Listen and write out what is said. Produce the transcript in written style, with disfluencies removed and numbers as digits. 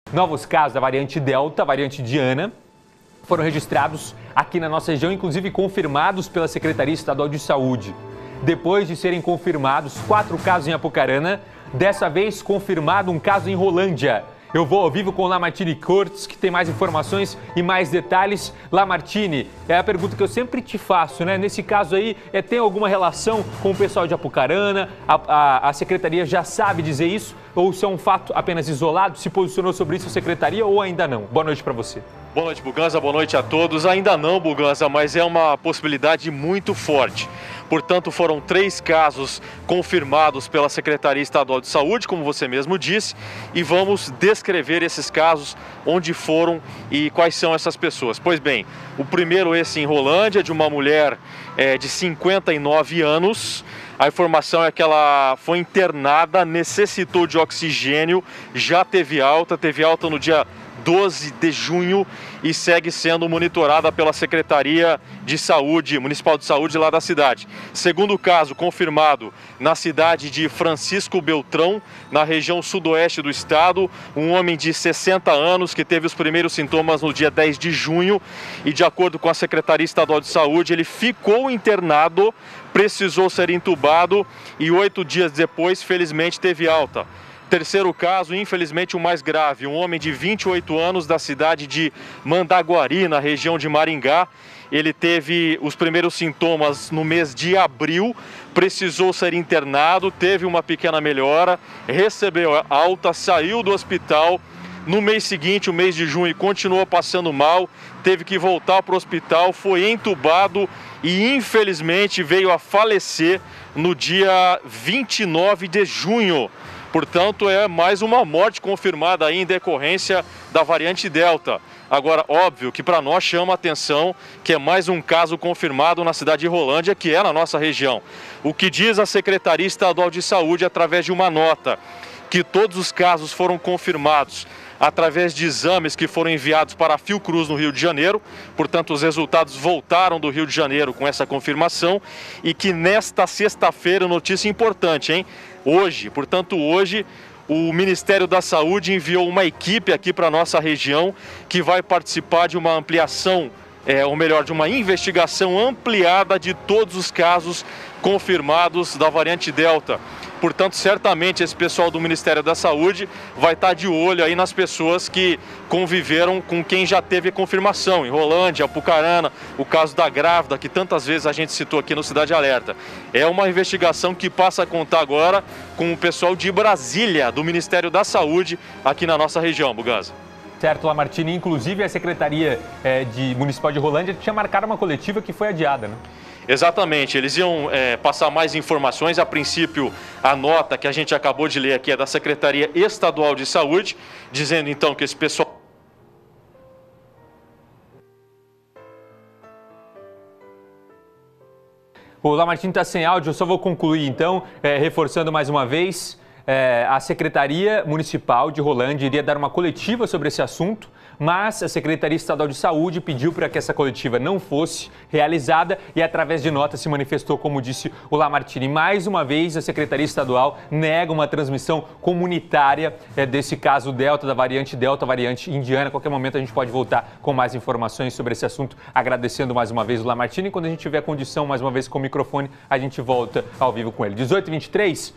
Novos casos da variante Delta, variante Indiana, foram registrados aqui na nossa região, inclusive confirmados pela Secretaria Estadual de Saúde. Depois de serem confirmados 4 casos em Apucarana, dessa vez confirmado um caso em Rolândia. Eu vou ao vivo com o Lamartine Cortes, que tem mais informações e mais detalhes. Lamartine, é a pergunta que eu sempre te faço, né? Nesse caso aí, tem alguma relação com o pessoal de Apucarana? A Secretaria já sabe dizer isso? Ou isso é um fato apenas isolado? Se posicionou sobre isso a Secretaria ou ainda não? Boa noite para você. Boa noite, Buganza. Boa noite a todos. Ainda não, Buganza, mas é uma possibilidade muito forte. Portanto, foram 3 casos confirmados pela Secretaria Estadual de Saúde, como você mesmo disse, e vamos descrever esses casos, onde foram e quais são essas pessoas. Pois bem, o primeiro esse em Rolândia, de uma mulher de 59 anos. A informação é que ela foi internada, necessitou de oxigênio, já teve alta no dia 12 de junho e segue sendo monitorada pela Secretaria de Saúde, Municipal de Saúde lá da cidade. Segundo caso confirmado na cidade de Francisco Beltrão, na região sudoeste do estado, um homem de 60 anos que teve os primeiros sintomas no dia 10 de junho e, de acordo com a Secretaria Estadual de Saúde, ele ficou internado, precisou ser entubado e 8 dias depois, felizmente, teve alta. Terceiro caso, infelizmente o mais grave, um homem de 28 anos da cidade de Mandaguari, na região de Maringá. Ele teve os primeiros sintomas no mês de abril, precisou ser internado, teve uma pequena melhora, recebeu alta, saiu do hospital. No mês seguinte, o mês de junho, continuou passando mal, teve que voltar para o hospital, foi entubado e infelizmente veio a falecer no dia 29 de junho. Portanto, é mais uma morte confirmada aí em decorrência da variante Delta. Agora, óbvio que para nós chama a atenção que é mais um caso confirmado na cidade de Rolândia, que é na nossa região. O que diz a Secretaria Estadual de Saúde através de uma nota, que todos os casos foram confirmados através de exames que foram enviados para a Fiocruz no Rio de Janeiro. Portanto, os resultados voltaram do Rio de Janeiro com essa confirmação e que nesta sexta-feira, notícia importante, hein? Hoje, o Ministério da Saúde enviou uma equipe aqui para a nossa região que vai participar de uma ampliação, de uma investigação ampliada de todos os casos confirmados da variante Delta. Portanto, certamente esse pessoal do Ministério da Saúde vai estar de olho aí nas pessoas que conviveram com quem já teve confirmação, em Rolândia, Apucarana, o caso da grávida, que tantas vezes a gente citou aqui no Cidade Alerta. É uma investigação que passa a contar agora com o pessoal de Brasília, do Ministério da Saúde, aqui na nossa região, Buganza. Certo, Lamartine. Inclusive a Secretaria Municipal de Rolândia tinha marcado uma coletiva que foi adiada, né? Exatamente, eles iam passar mais informações. A princípio, a nota que a gente acabou de ler aqui é da Secretaria Estadual de Saúde, dizendo então que esse pessoal... O Lamartine está sem áudio, eu só vou concluir então, reforçando mais uma vez. A Secretaria Municipal de Rolândia iria dar uma coletiva sobre esse assunto, mas a Secretaria Estadual de Saúde pediu para que essa coletiva não fosse realizada e, através de nota, se manifestou, como disse o Lamartine. Mais uma vez, a Secretaria Estadual nega uma transmissão comunitária desse caso Delta, da variante Indiana. A qualquer momento a gente pode voltar com mais informações sobre esse assunto, agradecendo mais uma vez o Lamartine. Quando a gente tiver condição, mais uma vez com o microfone, a gente volta ao vivo com ele. 18h23.